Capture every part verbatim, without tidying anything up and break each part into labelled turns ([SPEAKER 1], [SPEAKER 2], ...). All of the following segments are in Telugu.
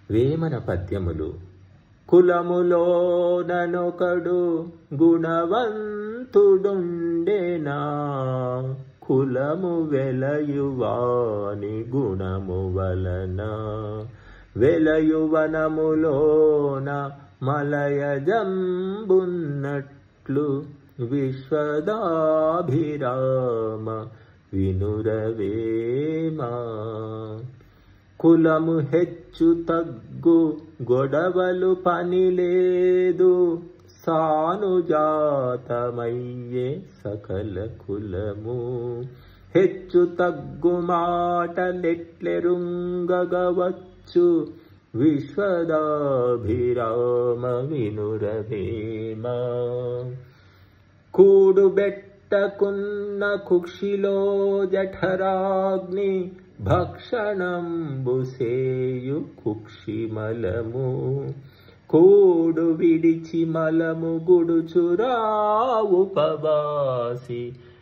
[SPEAKER 1] వేమన పద్యములు. కులములోననొకడు గుణవంతుడుండెనా, కులము వెలయువాని గుణము వలన. వెలయువనములోన మలయజంబున్నట్లు, విశ్వదాభిరామ వినురవేమా. కులము హెచ్చు తగ్గు గొడవలు పనిలేదు, సానుజాతమయ్యే సకల కులము. హెచ్చు తగ్గు మాటలెట్లెరుంగగవచ్చు, విశ్వదాభిరామ వినురవేమా. కూడుబెట్టకున్న కుక్షిలో జఠరాగ్ని, భక్షణంబుసేయు కుక్షిమలము. కూడు విడిచి మలము గుడుచురావు ఉపవాసి,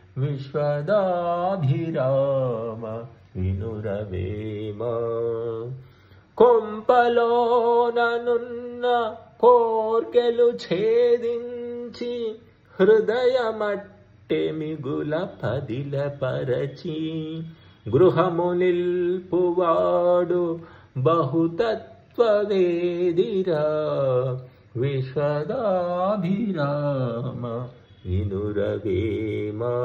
[SPEAKER 1] విశ్వదాభిరామ వినురవేమా. కొంపలోననున్న కోర్కెలు ఛేదించి, హృదయమట్టె మిగుల పదిల పరచి. గృహము నిల్పువాడు బహుతత్వవేదిరా, విశ్వదాభిరామ వినురవేమా.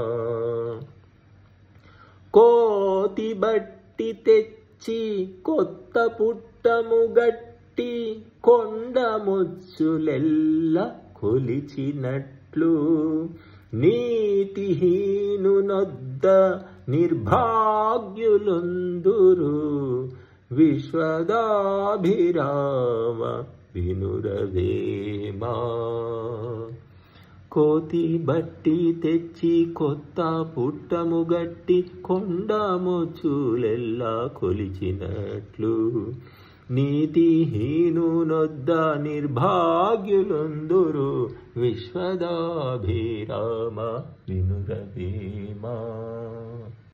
[SPEAKER 1] కోతి బట్టి తెచ్చి కొత్త పుట్టము గట్టి, కొండ ముచ్చులెల్ల కొలిచినట్లు. నీతిహీనునొద్ద నిర్భాగ్యులుందురు, విశ్వదాభిరామ వినురవేమా. కోతి బట్టి తెచ్చి కొత్త పుట్టము గట్టి, కొండ ముచ్చులెల్లా కొలిచినట్లు. నీతిహీనునొద్ద నిర్భాగ్యులుందురు, విశ్వదాభిరామ వినురవేమా.